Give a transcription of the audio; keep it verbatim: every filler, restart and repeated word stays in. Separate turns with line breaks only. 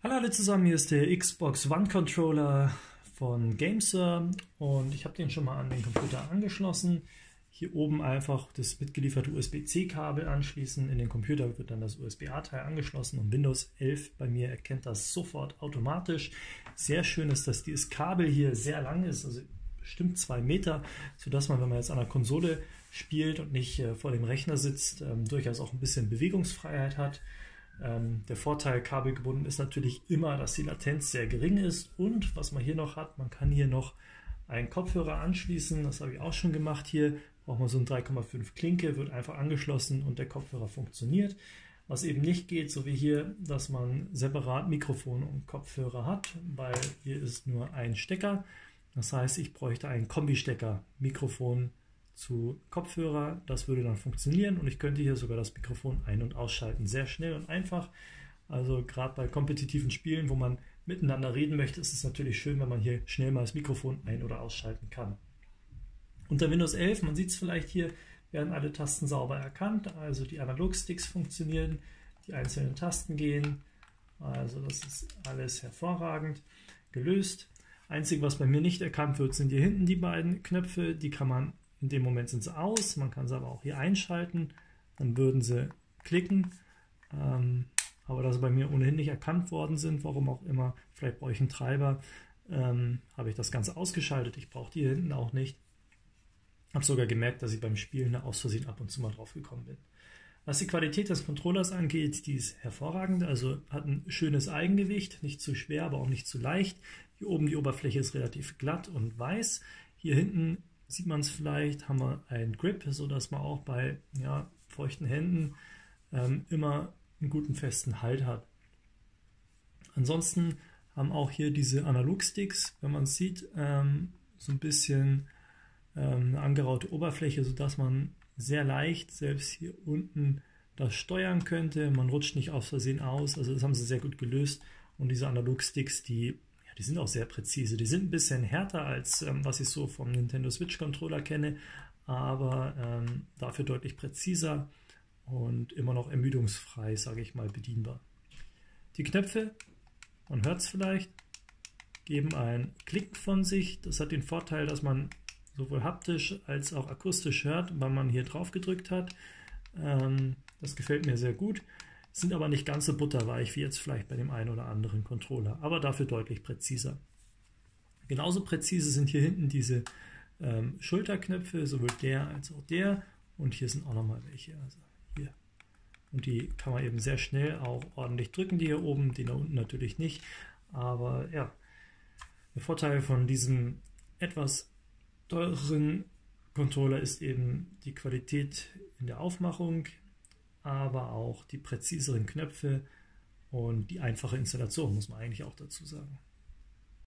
Hallo alle zusammen, hier ist der Xbox One Controller von GameSir und ich habe den schon mal an den Computer angeschlossen. Hier oben einfach das mitgelieferte U S B C Kabel anschließen. In den Computer wird dann das U S B A-Teil angeschlossen und Windows elf bei mir erkennt das sofort automatisch. Sehr schön ist, dass dieses Kabel hier sehr lang ist, also bestimmt zwei Meter, sodass man, wenn man jetzt an der Konsole spielt und nicht äh, vor dem Rechner sitzt, ähm, durchaus auch ein bisschen Bewegungsfreiheit hat. Ähm, der Vorteil kabelgebunden ist natürlich immer, dass die Latenz sehr gering ist, und was man hier noch hat, man kann hier noch einen Kopfhörer anschließen. Das habe ich auch schon gemacht. Hier braucht man so ein drei Komma fünf Klinke, wird einfach angeschlossen und der Kopfhörer funktioniert. Was eben nicht geht, so wie hier, dass man separat Mikrofon und Kopfhörer hat, weil hier ist nur ein Stecker. Das heißt, ich bräuchte einen Kombi-Stecker, Mikrofon zu Kopfhörer. Das würde dann funktionieren und ich könnte hier sogar das Mikrofon ein- und ausschalten. Sehr schnell und einfach. Also gerade bei kompetitiven Spielen, wo man miteinander reden möchte, ist es natürlich schön, wenn man hier schnell mal das Mikrofon ein- oder ausschalten kann. Unter Windows elf, man sieht es vielleicht hier, werden alle Tasten sauber erkannt. Also die Analogsticks funktionieren, die einzelnen Tasten gehen. Also das ist alles hervorragend gelöst. Einzig, was bei mir nicht erkannt wird, sind hier hinten die beiden Knöpfe. Die kann man, in dem Moment sind sie aus, man kann sie aber auch hier einschalten, dann würden sie klicken. Ähm, aber da sie bei mir ohnehin nicht erkannt worden sind, warum auch immer, vielleicht brauche ich einen Treiber, ähm, habe ich das Ganze ausgeschaltet. Ich brauche die hier hinten auch nicht. Habe sogar gemerkt, dass ich beim Spielen aus Versehen ab und zu mal drauf gekommen bin. Was die Qualität des Controllers angeht, die ist hervorragend, also hat ein schönes Eigengewicht, nicht zu schwer, aber auch nicht zu leicht. Hier oben die Oberfläche ist relativ glatt und weiß. Hier hinten sieht man es vielleicht, haben wir einen Grip, sodass man auch bei ja, feuchten Händen ähm, immer einen guten festen Halt hat. Ansonsten haben auch hier diese Analogsticks, wenn man es sieht, ähm, so ein bisschen ähm, eine angeraute Oberfläche, sodass man sehr leicht selbst hier unten das steuern könnte. Man rutscht nicht aus Versehen aus, also das haben sie sehr gut gelöst. Und diese Analogsticks, die, ja, die sind auch sehr präzise. Die sind ein bisschen härter als ähm, was ich so vom Nintendo Switch Controller kenne, aber ähm, dafür deutlich präziser und immer noch ermüdungsfrei, sage ich mal, bedienbar. Die Knöpfe, man hört es vielleicht, geben ein Klicken von sich. Das hat den Vorteil, dass man sowohl haptisch als auch akustisch hört, weil man hier drauf gedrückt hat. Ähm, das gefällt mir sehr gut. Sind aber nicht ganz so butterweich wie jetzt vielleicht bei dem einen oder anderen Controller, aber dafür deutlich präziser. Genauso präzise sind hier hinten diese ähm, Schulterknöpfe, sowohl der als auch der, und hier sind auch nochmal welche. Also hier. Und die kann man eben sehr schnell auch ordentlich drücken, die hier oben, die da unten natürlich nicht. Aber ja, der Vorteil von diesem etwas teureren Controller ist eben die Qualität in der Aufmachung, aber auch die präziseren Knöpfe und die einfache Installation, muss man eigentlich auch dazu sagen.